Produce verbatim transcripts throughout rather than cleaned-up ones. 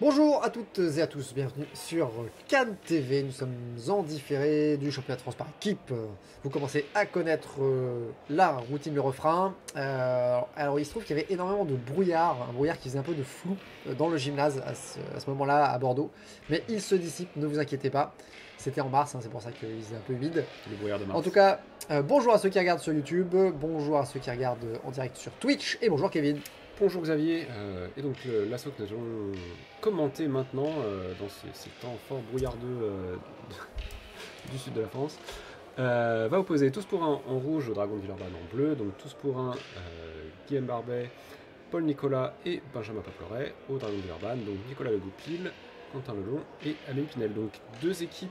Bonjour à toutes et à tous, bienvenue sur Cannes T V. Nous sommes en différé du championnat de France par équipe. Vous commencez à connaître euh, la routine, le refrain. Euh, alors il se trouve qu'il y avait énormément de brouillard, un brouillard qui faisait un peu de flou euh, dans le gymnase à ce, à ce moment-là à Bordeaux. Mais il se dissipe, ne vous inquiétez pas. C'était en mars, hein, c'est pour ça qu'il est un peu humide. Le brouillard de mars. En tout cas, euh, bonjour à ceux qui regardent sur YouTube, bonjour à ceux qui regardent en direct sur Twitch et bonjour Kevin. Bonjour Xavier, euh, et donc le- l'assaut que nous allons commenter maintenant euh, dans ces, ces temps fort brouillardeux euh, du sud de la France euh, va opposer tous pour un en rouge au Dragon de Villeurbanne en bleu, donc tous pour un euh, Guillaume Barbet, Paul Nicolas et Benjamin Paploret au Dragon de Villeurbanne, donc Nicolas Le Goupil, Quentin Lelon et Amélie Pinel. Donc deux équipes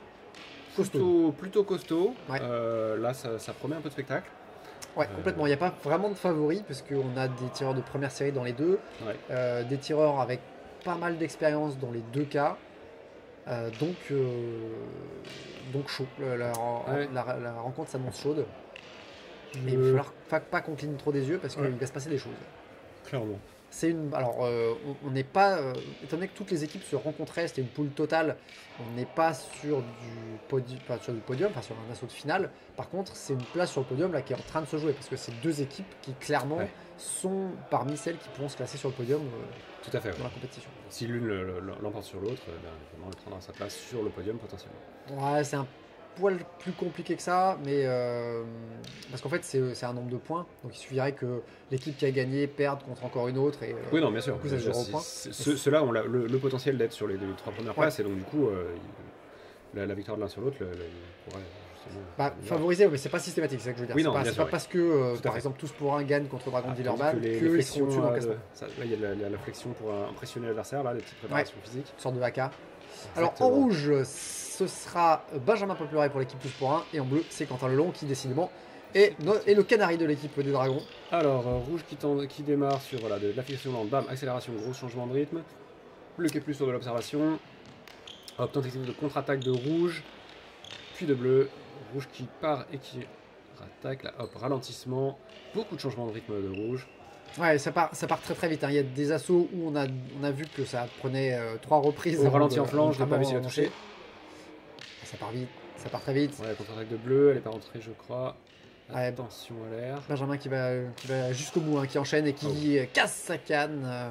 plutôt, plutôt costauds, Ouais. euh, là ça, ça promet un peu de spectacle. Ouais, complètement. Il n'y a pas vraiment de favoris parce qu'on a des tireurs de première série dans les deux, Ouais. euh, des tireurs avec pas mal d'expérience dans les deux cas. Euh, donc, euh, donc chaud. Le- La, Ouais. la- la rencontre s'annonce chaude. Je- Mais il va falloir fa- pas qu'on cligne trop des yeux parce qu'il Ouais. va se passer des choses. Clairement. C'est une. Alors, euh, on on n'est pas. euh, étant donné que toutes les équipes se rencontraient, c'était une poule totale. On n'est pas sur du, podi- enfin, sur du podium, enfin sur un assaut de finale. Par contre, c'est une place sur le podium là qui est en train de se jouer parce que c'est deux équipes qui clairement Ouais. sont parmi celles qui pourront se classer sur le podium euh, Tout à fait. dans Ouais. la compétition. Si l'une le- le- l'emporte sur l'autre, euh, ben, évidemment, elle prendra sa place sur le podium potentiellement. Ouais, c'est un poil plus compliqué que ça, mais euh, parce qu'en fait c'est c'est un nombre de points, donc il suffirait que l'équipe qui a gagné perde contre encore une autre et euh, Oui, non, bien sûr. du coup, ça se Je- joue au c'est- point. c'est- ceux- Ceux-là ont la- le, le potentiel d'être sur les, les trois premières Ouais. places, et donc du coup, euh, il- la, la victoire de l'un sur l'autre, le- le- il pourrait justement. Bah, le- favoriser, mais c'est pas systématique, c'est ça que je veux dire. Oui, c'est non, pas, bien c'est sûr, pas oui. parce que, euh, Tout à par fait. exemple, tous pour un gagne contre Dragon Ah, de tandis Villeurbanne, que les, que les ils seront flexions, au-dessus dans le euh, classement. de- ça- là, il y a la, la- la flexion pour euh, impressionner l'adversaire, là, des petites préparations physiques. Une sorte de haka. Alors en Exactement. rouge, ce sera Benjamin Paploret pour l'équipe tous pour un, et en bleu, c'est Quentin Lelon qui décidément est, no- est le canari de l'équipe des Dragons. Alors, euh, rouge qui, tend- qui démarre sur voilà, de, de l'affection lente, bam, accélération, gros changement de rythme. Bleu qui est plus sur de l'observation. Hop, tentative de contre-attaque de rouge, puis de bleu. Rouge qui part et qui rattaque, là, hop, ralentissement. Beaucoup de changements de rythme de rouge. Ouais, ça part, ça part très très vite, hein. Il y a des assauts où on a, on a vu que ça prenait euh, trois reprises. Au avant ralenti de- en flanc, je n'ai pas vu s'il a vraiment touché. Ça part vite, ça part très vite. Ouais, contre-attaque de bleu, elle est pas rentrée, je crois. Ouais. Attention à l'air. Benjamin qui va, qui va jusqu'au bout, hein, qui enchaîne et qui Oh. euh, casse sa canne. euh.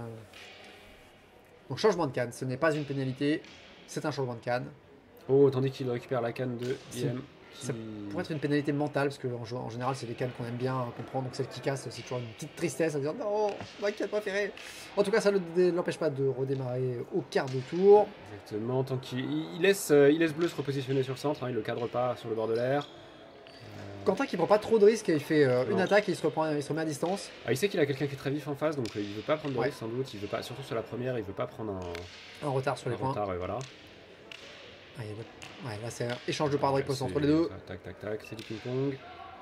Donc changement de canne, ce n'est pas une pénalité, c'est un changement de canne. Oh, tandis qu'il récupère la canne de C'est- I M. ça Pour être une pénalité mentale, parce qu'en en général c'est des cannes qu'on aime bien euh, comprendre, donc celle qui casse c'est toujours une petite tristesse à dire non, ma canne préférée. En tout cas ça ne dé- l'empêche pas de redémarrer au quart de tour. Exactement, tant qu'il il- il laisse, euh, il laisse bleu se repositionner sur le centre, hein, il le cadre pas sur le bord de l'air. Quentin qui prend pas trop de risques, il fait euh, une Non. attaque et il se, reprend, il se remet à distance. Ah, il sait qu'il a quelqu'un qui est très vif en face, donc euh, il veut pas prendre de Ouais. risque sans doute. Il veut pas, surtout sur la première, il veut pas prendre un, En retard sur un les points. retard. Et voilà. Ah, il y a- ouais, là c'est un échange de par de Ouais, riposte c'est- entre les deux. ça, Tac, tac, tac, c'est du ping-pong.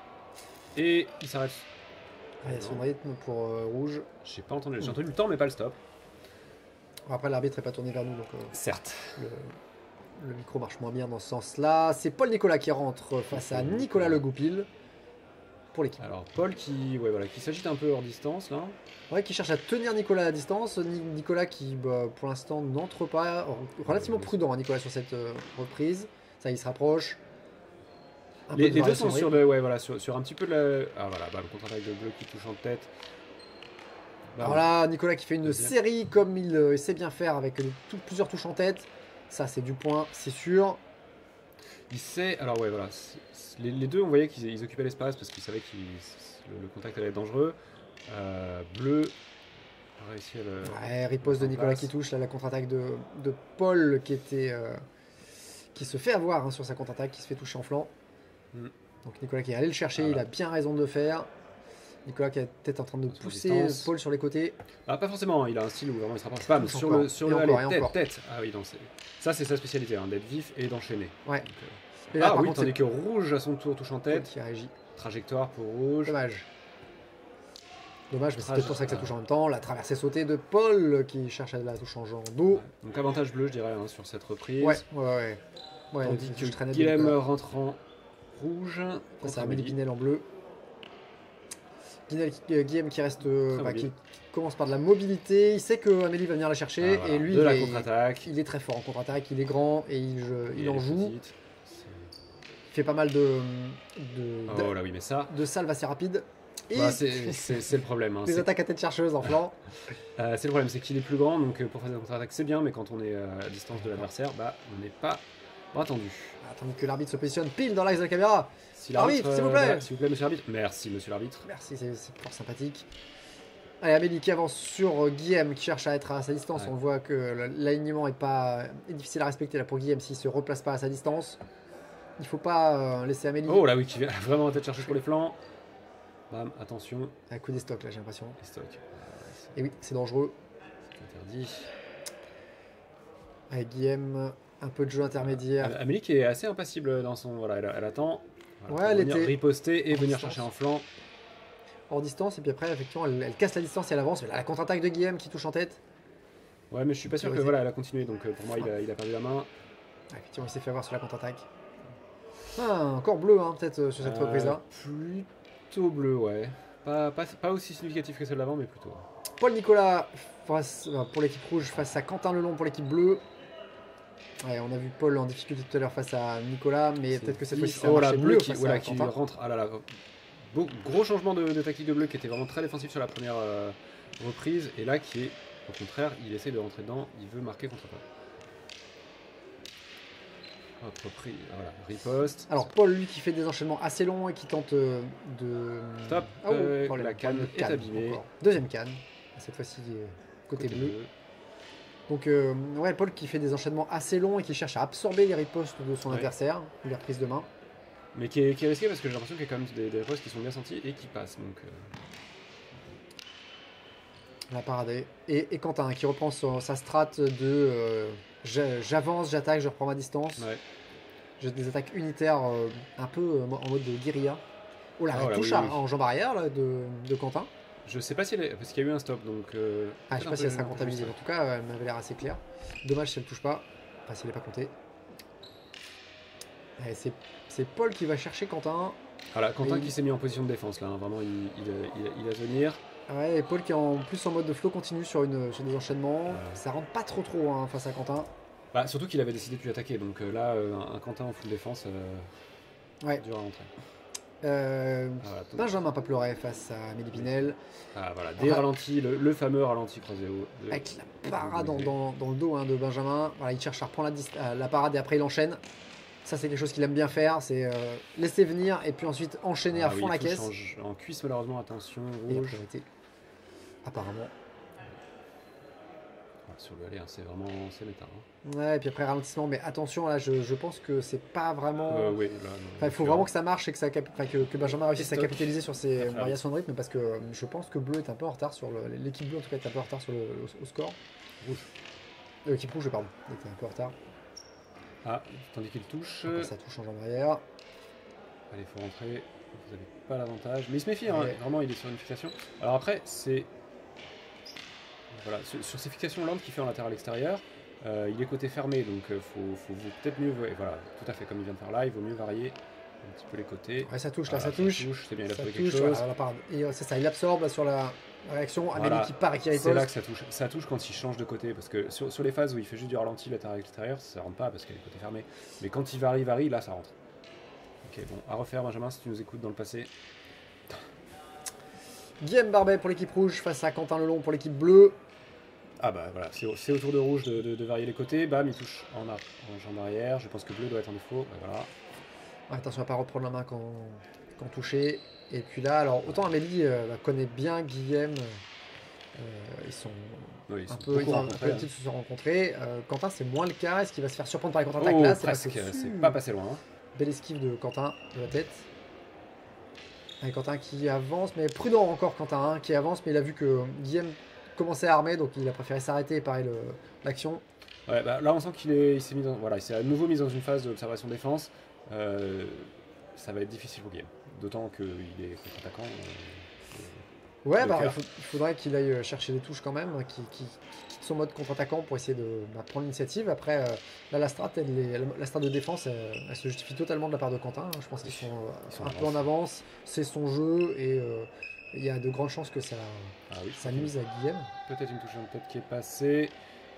Et il s'arrête. Ah, il y a son rythme pour euh, rouge. J'ai pas entendu, j'ai entendu le temps, mais pas le stop. Après l'arbitre n'est pas tourné vers nous, donc euh, Certes. le, le micro marche moins bien dans ce sens-là. C'est Paul Nicolas qui rentre face à Nicolas Le Goupil pour l'équipe. Alors Paul qui, ouais, voilà, qui s'agite un peu hors distance là. Ouais, qui cherche à tenir Nicolas à distance. Ni- Nicolas qui, bah, pour l'instant, n'entre pas. Relativement prudent, hein, Nicolas, sur cette euh, reprise. Ça, il se rapproche. Un peu Les, de les deux variation sont de sur, rythme. le, ouais, voilà, sur, sur un petit peu de la. Ah voilà, bah, le contre-attaque de bleu qui touche en tête. Bah, Alors là, Nicolas qui fait une Deuxième. série comme il euh, sait bien faire avec euh, tout- plusieurs touches en tête. Ça, c'est du point, c'est sûr. Il sait, alors ouais, voilà, c'est- c'est- les, les deux, on voyait qu'ils ils occupaient l'espace parce qu'ils savaient que le, le contact allait être dangereux. Euh, bleu a réussi à le. Ouais, riposte de en Nicolas place. qui touche. Là, la contre-attaque de, de Paul qui était. euh, qui se fait avoir hein, sur sa contre-attaque, qui se fait toucher en flanc. Mm. Donc Nicolas qui est allé le chercher, Voilà. il a bien raison de le faire. Nicolas qui est peut-être en train de Sur pousser distance. Paul sur les côtés. Ah, pas forcément, hein, il a un style où vraiment il se rapproche. Bam, Touche sur encore, le, sur et le encore, allez, et tête, encore. tête. Ah oui, non, c'est- ça c'est sa spécialité, hein, d'être vif et d'enchaîner. Ouais. Donc, euh, Et là, ah par oui, contre, tandis c'est que rouge à son tour touche en Paul tête. qui réagit. Trajectoire pour rouge. Dommage. Dommage, mais c'est Traj- peut-être pour ça que ça touche en même temps. La traversée sautée de Paul qui cherche à la touche en dos. Donc avantage bleu, je dirais, hein, sur cette reprise. Ouais, ouais, ouais. Ouais, Tandis je que traînais de Guilhem Nicolas. rentre en rouge. Ça, contre c'est Amélie Amélie. Pinel en bleu. Guinel qui- euh, Guillaume qui reste, euh, Très bah, qui, mobile. qui commence par de la mobilité. Il sait que Amélie va venir la chercher Ah, voilà. et lui, de il, la est, contre-attaque. il est très fort en contre-attaque. Il est grand et il, je- il Et en elle est joue. petite. C'est- Il fait pas mal de, de, Oh là oui, mais ça, de salves assez rapides. Et bah, c'est c'est- c'est le problème. Hein. des C'est attaques à tête chercheuse en flanc. euh, c'est le problème, c'est qu'il est plus grand, donc euh, pour faire des contre-attaques c'est bien, mais quand on est euh, à distance de l'adversaire, bah on n'est pas pas attendu. Attendez que l'arbitre se positionne pile dans l'axe de la caméra. Si Arbitre, s'il vous plaît. voilà, s'il vous plaît, monsieur l'arbitre. Merci, monsieur l'arbitre. Merci, c'est c'est fort sympathique. Allez, Amélie qui avance sur Guillaume qui cherche à être à sa distance. Ouais. On voit que l'alignement est pas est difficile à respecter là pour Guillaume s'il se replace pas à sa distance. Il faut pas euh, laisser Amélie. Oh là oui, qui vient vraiment en tête chercher pour les flancs. Bam, attention, Un coup des stocks là, j'ai l'impression. les stocks. Et oui, c'est dangereux. C'est interdit. Avec Guillaume, un peu de jeu intermédiaire. Am- Amélie qui est assez impassible dans son. Voilà, elle, elle attend. Voilà, Ouais, pour elle venir était riposter et en venir distance. chercher en flanc. Hors distance, et puis après, effectivement, elle, elle casse la distance et elle avance. Mais là, la contre-attaque de Guillaume qui touche en tête. Ouais, mais je suis pas sûr que Sécurisé. voilà, elle a continué, donc euh, pour moi il a, il a perdu la main. Ah, effectivement, il s'est fait avoir sur la contre-attaque. Ah, encore bleu, hein, peut-être euh, sur cette Euh, reprise-là. Plutôt bleu, ouais. Pas, pas, pas aussi significatif que celle d'avant, mais plutôt. Paul Nicolas face, euh, pour l'équipe rouge face à Quentin Lelon pour l'équipe bleue. Ouais, on a vu Paul en difficulté tout à l'heure face à Nicolas, mais C'est peut-être que cette dix. fois-ci ça a Oh là, marché bleu mieux qui, face voilà, à qui Quentin. rentre. Ah là là. Beau- gros changement de, de tactique de bleu qui était vraiment très défensif sur la première euh, reprise, et là qui est au contraire, il essaie de rentrer dedans, il veut marquer contre-attaque. Hop, repris, voilà, riposte. Alors Paul, lui, qui fait des enchaînements assez longs et qui tente euh, de... Stop, Ah, oh, euh, problème, la canne problème de est abîmée. encore. Deuxième canne, cette fois-ci euh, côté, bleu. Donc euh, ouais, Paul qui fait des enchaînements assez longs et qui cherche à absorber les ripostes de son Ouais. adversaire, les reprises de main. Mais qui est, qui est risqué parce que j'ai l'impression qu'il y a quand même des, des ripostes qui sont bien sentis et qui passent. Donc, euh, La parade. Et, et Quentin qui reprend son- sa strat de euh, j'a- j'avance, j'attaque, je reprends ma distance. ouais. J'ai des attaques unitaires euh, un peu euh, en mode de guérilla. Oh là, Ah, elle voilà, touche oui, à- oui. en jambe arrière là, de, de Quentin. Je sais pas si elle est, parce qu'il y a eu un stop, donc. Euh, Ah, je sais peut-être pas si un elle peu- sera un peu comptabilisée. juste. En tout cas, elle m'avait l'air assez claire. Dommage si elle touche pas. Enfin, si elle n'est pas comptée. Allez, c'est c'est Paul qui va chercher Quentin. Voilà, Quentin Et qui il- s'est mis en position de défense là, hein, vraiment il, il, il, il a venir. Ouais, et Paul qui est en plus en mode de flow continu sur, une, sur des enchaînements. Ouais. Ça rentre pas trop trop hein, face à Quentin. Bah, surtout qu'il avait décidé de lui attaquer, donc euh, là, euh, un, un Quentin en full défense, euh, Ouais. dur à rentrer. Euh, Ah, voilà, tout- Benjamin pas pleuré face à Amélie Pinel. ah, voilà, des Enfin- ralentis, le, le fameux ralenti croisé haut. de- Avec la parade dans, W. dans- dans le dos hein, de Benjamin. Voilà, il cherche à reprendre la, dist- euh, la parade et après il enchaîne. Ça, c'est quelque chose qu'il aime bien faire. C'est euh, laisser venir et puis ensuite enchaîner Ah à oui, fond la il touche caisse. En, en cuisse, malheureusement, attention, Et la rouge. priorité, apparemment. Ah, sur le aller, hein, c'est vraiment c'est méta. Hein. Ouais, et puis après ralentissement. Mais attention, là, je, je pense que c'est pas vraiment. Euh, oui, là, non, Enfin, il faut vraiment que ça marche et que, ça cap- enfin, que, que Benjamin réussisse à Stock. capitaliser sur ses Après, variations de rythme parce que euh, je pense que Bleu est un peu en retard sur le. L'équipe bleue en tout cas est un peu en retard sur le, au, au score. Rouge. Euh, L'équipe rouge, pardon, était un peu en retard. Ah, tandis qu'il touche. Encore, ça touche en jambe arrière. Allez, faut rentrer. Vous n'avez pas l'avantage. Mais il se méfie, hein, Ouais. vraiment, il est sur une fixation. Alors après, c'est. Voilà, sur, sur ces fixations lentes qu'il fait en latéral extérieur, euh, il est côté fermé, donc il faut, faut vous- peut-être mieux. Et voilà, tout à fait comme il vient de faire là, il vaut mieux varier un petit peu les côtés. Ouais, ça touche, là, Voilà, ça touche. c'est bien, il a Ça trouvé touche, quelque chose. voilà, la parade. Et euh, c'est ça, il absorbe là, sur la la réaction. Amélie Voilà. qui part et qui C'est riposte. là que ça touche. Ça touche quand il change de côté, parce que sur, sur les phases où il fait juste du ralenti latéral extérieur, ça rentre pas parce qu'elle est côté fermé. Mais quand il varie, varie, là ça rentre. Ok, bon, à refaire, Benjamin, si tu nous écoutes dans le passé. Guillaume Barbet pour l'équipe rouge face à Quentin Lelon pour l'équipe bleue. Ah bah voilà, c'est au, c'est au tour de rouge de, de- de varier les côtés. Bam, il touche en, ar- en jambe arrière. Je pense que bleu doit être en défaut. Ouais, voilà. Ouais, attention à pas reprendre la main quand, quand touché. Et puis là, alors autant Amélie euh, la connaît bien Guillaume. euh, ils sont Oui, ils un sont peu, beaucoup ils ont un rencontrés, peu l'habitude de se rencontrer. Euh, Quentin, c'est moins le cas. Est-ce qu'il va se faire surprendre par les hein. contre-attaques Oh, là? C'est presque, passé c'est dessus. pas passé loin. hein. Belle esquive de Quentin de la tête. Et Quentin qui avance, mais prudent encore Quentin, hein, qui avance, mais il a vu que Guillaume commençait à armer, donc il a préféré s'arrêter et parer le- l'action. Ouais, bah, là on sent qu'il est, il s'est mis dans, voilà, il s'est à nouveau mis dans une phase d'observation défense. Euh, ça va être difficile pour Guillaume. D'autant qu'il est contre-attaquant. euh, Ouais, Le bah, il, cœur. faut- il faudrait qu'il aille chercher les touches quand même, hein, qu'il qu'il- qu'il quitte son mode contre-attaquant pour essayer de bah, prendre l'initiative. Après, euh, là, la strat, elle est- la strat de défense, elle, elle se justifie totalement de la part de Quentin. hein. Je pense qu'ils sont, euh, Ils sont un en peu en avance, c'est son jeu et euh, il y a de grandes chances que ça, Ah oui, ça nuise à Guillaume. peut-être une touche en tête qui est passée.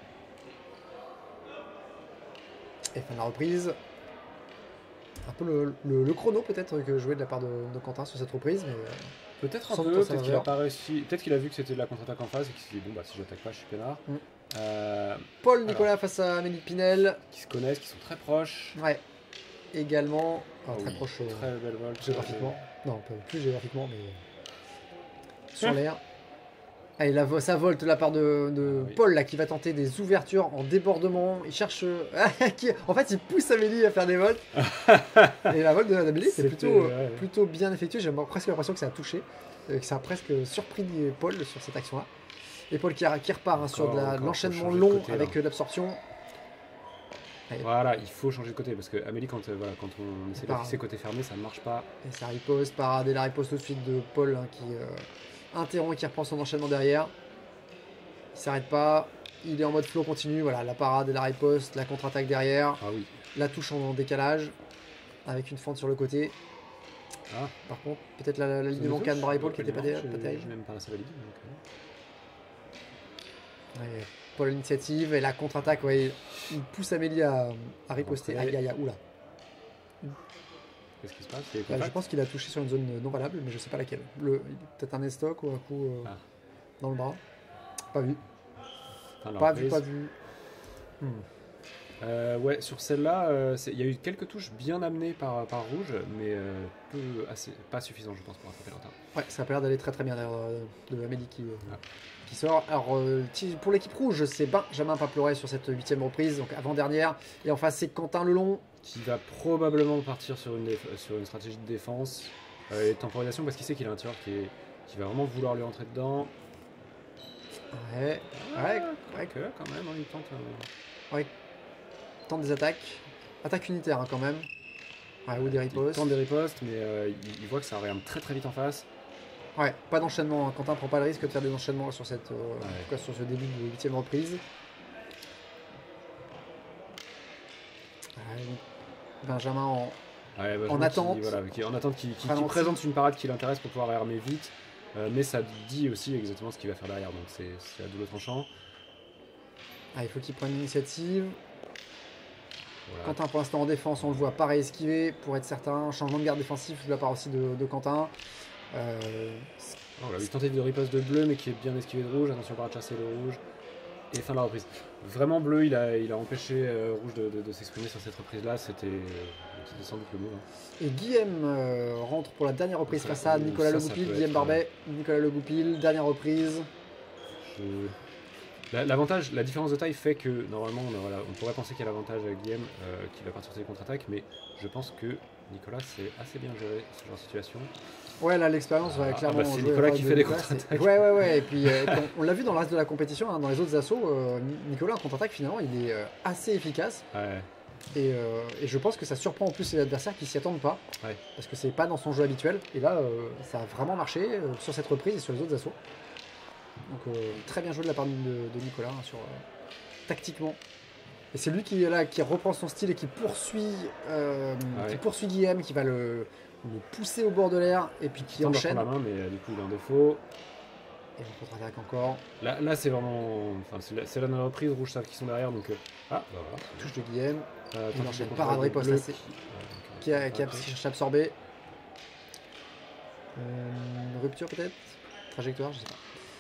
Et fin de la reprise. Un peu le, le- le chrono peut-être que joué de la part de, de Quentin sur cette reprise, mais euh, Peut-être un Sans peu, doute en sa peut-être qu'il a faveur. pas réussi. Peut-être qu'il a vu que c'était de la contre-attaque en face et qu'il s'est dit bon bah si j'attaque pas je suis peinard. Mm. Euh, Paul Nicolas face à Amélie Pinel. qui se connaissent, qui sont très proches. Ouais. Également, enfin, Ah très oui, proche euh, Très belle volte. géographiquement. Non, pas plus géographiquement, mais sur Hum. l'air. Allez, la, vo- ça volte de la part de, de Ah oui. Paul là qui va tenter des ouvertures en débordement. Il cherche. euh, qui- en fait, il pousse Amélie à faire des volts. Et la volte de d'Amélie, c'est C'était- plutôt, euh, ouais, ouais. plutôt bien effectué. J'ai presque l'impression que ça a touché. euh, Que ça a presque surpris Paul sur cette action-là. Et Paul qui, a- qui repart hein, sur de Encore, la- de encore, l'enchaînement faut changer de long côté, avec là. euh, l'absorption. Voilà, il faut changer de côté parce que Amélie, quand, euh, voilà, quand on essaie de Par- fixer côté fermé, ça ne marche pas. Et ça riposte, parade et la riposte tout de suite de Paul hein, qui euh, interrompt et qui reprend son enchaînement derrière. Il s'arrête pas, il est en mode flow continu, voilà, la parade et la riposte, la contre-attaque derrière, Ah oui. la touche en décalage, avec une fente sur le côté. Ah. Par contre, peut-être la, la ligne de Loncan Barry Paul qui était pas, Je pas terrible. n'ai même pas assez validé. donc, euh. Ouais, Paul l'initiative et la contre-attaque, ouais, il pousse Amélie à, à riposter. Rentrer. Aïe aïe aïe, oula. Qu'est-ce qui se passe Il y a Là, je contact pense qu'il a touché sur une zone non valable, mais je sais pas laquelle. Le- Peut-être un estoc ou un coup euh, Ah. dans le bras. Pas vu. Enfin, la Pas vu, reprise. pas vu. Hmm. Euh, ouais, sur celle-là, euh, c'est- il y a eu quelques touches bien amenées par, par Rouge, mais euh, peu, assez, pas suffisant, je pense, pour attraper Lantin. Ouais, ça a pas l'air d'aller très très bien d'ailleurs euh, de Amélie qui, euh, Ah. qui sort. Alors euh, ti- pour l'équipe rouge, c'est Benjamin Papleray sur cette huitième reprise, donc avant-dernière. Et en face, c'est Quentin Lelon. Qui va probablement partir sur une, déf- sur une stratégie de défense euh, et de temporisation parce qu'il sait qu'il a un tireur qui, est, qui va vraiment vouloir lui entrer dedans. Ouais, ouais, ouais, que quand même, hein, il tente. euh, ouais. Tente des attaques. Attaque unitaire hein, quand même. Ouais, ou des il ripostes. tente des ripostes, mais euh, il, il voit que ça regarde très très vite en face. Ouais, pas d'enchaînement. hein. Quentin prend pas le risque de faire des enchaînements sur, cette, euh, Ouais. en tout cas, sur ce début de huitième reprise. Ouais, Benjamin en, Ouais, bah, je En vois qu'il- attente. Voilà, qui, en attente, qui, qui- qui Ralenti. présente une parade qui l'intéresse pour pouvoir armer vite, euh, mais ça dit aussi exactement ce qu'il va faire derrière, donc c'est c'est à double tranchant. Ah, il faut qu'il prenne l'initiative. Voilà. Quentin pour l'instant en défense, on le voit pareil esquiver pour être certain. Changement de garde défensif de la part aussi de, de Quentin. Euh, Oh, on a eu tenté de riposte de bleu, mais qui est bien esquivé de rouge. Attention pas à chasser le rouge. Et fin de la reprise. Vraiment bleu, il a, il a empêché euh, rouge de, de- de s'exprimer sur cette reprise-là. C'était c'était sans doute le mot. hein. et Guillaume euh, rentre pour la dernière reprise Ça, face à oui, Nicolas ça, Le ça Goupil. peut Guillaume être, Barbet, Nicolas Le Goupil, dernière reprise. Je- La- L'avantage, la différence de taille fait que normalement, on, a- voilà, on pourrait penser qu'il y a l'avantage avec Guillaume euh, qui va partir sur les contre-attaques, mais je pense que Nicolas c'est assez bien géré ce genre de situation. Ouais, là l'expérience va Ah, clairement bah, c'est jouer Nicolas au qui rôle fait de des Nicolas, contre-attaques. c'est- Ouais, ouais, ouais. Et puis, euh, et puis on, on l'a vu dans le reste de la compétition, hein, dans les autres assauts, euh, Nicolas en contre-attaque finalement il est euh, assez efficace. Ouais. Et, euh, et je pense que ça surprend en plus les adversaires qui s'y attendent pas. Ouais. Parce que c'est pas dans son jeu habituel. Et là, euh, ça a vraiment marché euh, sur cette reprise et sur les autres assauts. Donc euh, très bien joué de la part de, de Nicolas hein, sur, euh, tactiquement. Et c'est lui qui est là, qui reprend son style et qui poursuit, euh, Ouais. qui poursuit Guillaume, qui va le, le pousser au bord de l'air et puis qui Il tente de enchaîne. reprendre la main, mais euh, du coup il est en défaut. Et on contre-attaque encore. Là, là c'est vraiment. Enfin, c'est la, c'est la reprise, rouge savent qu'ils sont derrière, donc. euh, Ah, bah voilà. Touche de Guillaume, Euh, Il tentative enchaîne de parade contrôle de riposte bleu assez- qui- ouais, qui, a, qui, a, ok. qui cherche à absorber. Euh, rupture peut-être. Trajectoire, je sais pas.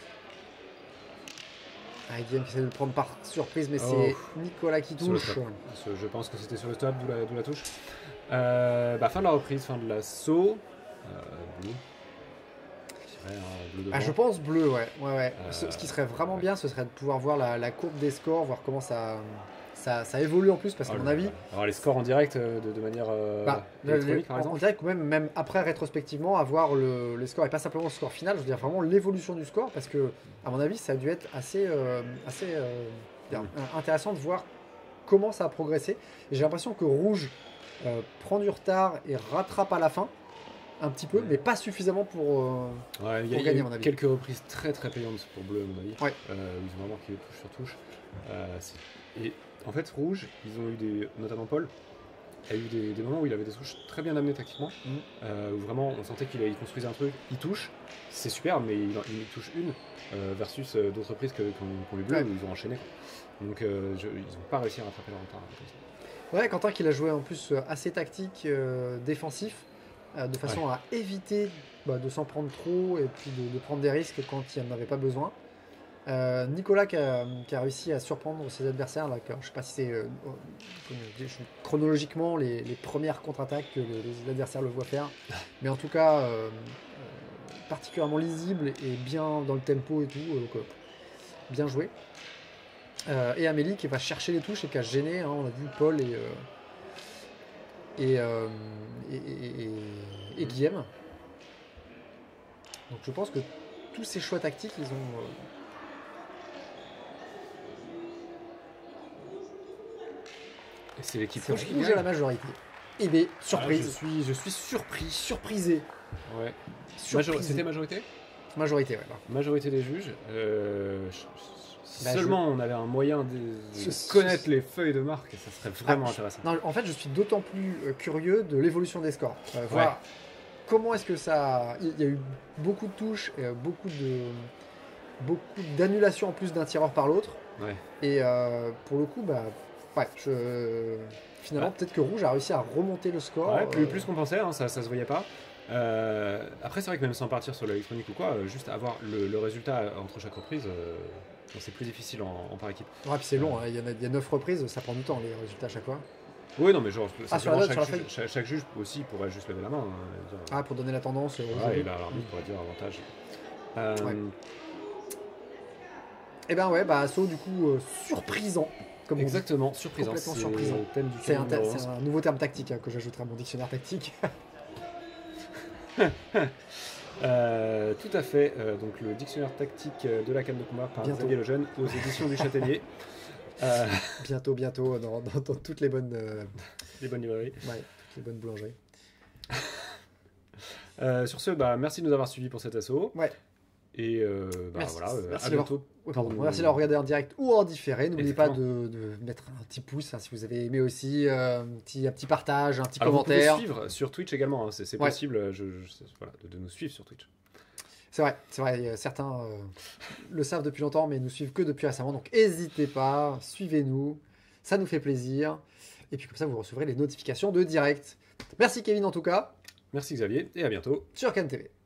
Ah, Guillaume qui essaie de le prendre par surprise, mais Oh. c'est Nicolas qui Sur le touche. stop. Ce- Je pense que c'était sur le stop, d'où la, d'où la touche. Euh, bah, fin de la reprise, fin de l'assaut. Euh, bleu. Je dirais un bleu devant. Ah, je pense bleu, ouais. ouais, ouais. Euh, ce, ce qui serait vraiment ouais. bien, ce serait de pouvoir voir la, la courbe des scores, voir comment ça, ça, ça évolue en plus, parce Oh qu'à mon là avis, là. Alors les scores en direct euh, de, de manière euh, bah, électronique le- par on exemple. dirait que même, même après rétrospectivement, avoir le, les scores et pas simplement le score final, je veux dire vraiment l'évolution du score, parce que à mon avis, ça a dû être assez, euh, assez euh, dire, Mm. intéressant de voir comment ça a progressé. Et j'ai l'impression que Rouge euh, prend du retard et rattrape à la fin, un petit peu, Ouais. mais pas suffisamment pour. euh, Ouais, il y a, pour il y a gagner, eu à mon avis. quelques reprises très très payantes pour bleu à mon avis. Ouais. Euh, où ils ont vraiment marqué touche sur touche. Euh, c'est- et en fait rouge, ils ont eu des, notamment Paul, a eu des, des moments où il avait des touches très bien amenées tactiquement, Mm. euh, où vraiment on sentait qu'il il construisait un truc, il touche, c'est super, mais il, il touche une, euh, versus euh, d'autres prises que- qu'on qu'on lui bleu, Ouais. où ils ont enchaîné. Donc euh, je- ils n'ont pas réussi à rattraper leur retard. Comme ça. Ouais, Quentin qu'il a joué en plus euh, assez tactique, euh, défensif, euh, de façon Ouais. à éviter bah, de s'en prendre trop et puis de, de prendre des risques quand il n'en avait pas besoin. Euh, Nicolas qui a, qui a réussi à surprendre ses adversaires, là, que- je sais pas si c'est euh, comment dire, je- chronologiquement les, les premières contre-attaques que les, les adversaires le voient faire, mais en tout cas euh, euh, particulièrement lisible et bien dans le tempo et tout, euh, donc, euh, bien joué. Euh, et Amélie qui va chercher les touches et qui a gêné, hein, on a vu Paul et, euh, et, euh, et, et- et- et Guillaume. Donc je pense que tous ces choix tactiques, ils ont... euh, Et c'est l'équipe c'est rouge qui rouge à gagne. la majorité. Et bien, Ah, surprise. je suis, je suis surpris. Surprisé. Ouais. Surprisé. Major- C'était majorité Majorité, ouais. bah. Majorité des juges. Euh, je- si Bah, seulement on avait un moyen de, de Je- connaître je- les feuilles de marque, ça serait vraiment Ah, intéressant. Non, en fait, je suis d'autant plus euh, curieux de l'évolution des scores. Euh, voir comment est-ce que ça. Il y a eu beaucoup de touches, et, euh, beaucoup de beaucoup d'annulations en plus d'un tireur par l'autre. Ouais. Et euh, pour le coup, bah, ouais, je... finalement, Ouais. peut-être que Rouge a réussi à remonter le score. Ouais, plus, euh, plus qu'on pensait, hein, ça, ça se voyait pas. Euh, après, c'est vrai que même sans partir sur l'électronique ou quoi, euh, juste avoir le, le résultat entre chaque reprise, euh, bon, c'est plus difficile en, en par équipe. Ouais, puis c'est long, hein, il y en a, il y a neuf reprises, ça prend du temps les résultats à chaque fois. Oui, non, mais genre, Ah, sur la simplement, note, chaque, sur la juge, feuille. chaque, chaque juge aussi pourrait juste lever la main. Hein, et dire, Ah, pour donner la tendance. euh, aux voilà, jeux. et là, l'arbitre pourrait dire avantage. Euh, Ouais. Et ben ouais, bah Asso, du coup, euh, surprisant. Comme on dit. Exactement, surprisant. Complètement C'est surprisant. le thème du C'est thème un, numéro c'est onze. un nouveau terme tactique hein, que j'ajouterai à mon dictionnaire tactique. Euh, tout à fait. Euh, donc le dictionnaire tactique de la canne de combat par Bientôt. Xavier Lejeune aux éditions du Châtaignier. Euh, bientôt, bientôt, dans, dans- dans toutes les bonnes, euh, les bonnes librairies. ouais, toutes les bonnes boulangeries. Euh, sur ce, bah, merci de nous avoir suivis pour cet assaut. Ouais. Et euh, bah, Merci. voilà, euh, Merci à d'avoir- bientôt. Ouais, pardon. pour- Merci d'avoir regardé en direct ou en différé. N'oubliez pas Exactement. de, de mettre un petit pouce hein, si vous avez aimé aussi, euh, un, petit, un petit partage, un petit Alors, vous commentaire. pouvez suivre sur Twitch également, hein, c'est c'est Ouais. possible je, je- voilà, de, de nous suivre sur Twitch. C'est vrai, c'est vrai. euh, Certains euh, le savent depuis longtemps, mais nous suivent que depuis récemment. Donc n'hésitez pas, suivez-nous, ça nous fait plaisir. Et puis comme ça, vous recevrez les notifications de direct. Merci Kevin en tout cas, Merci Xavier, et à bientôt. sur Cannes T V.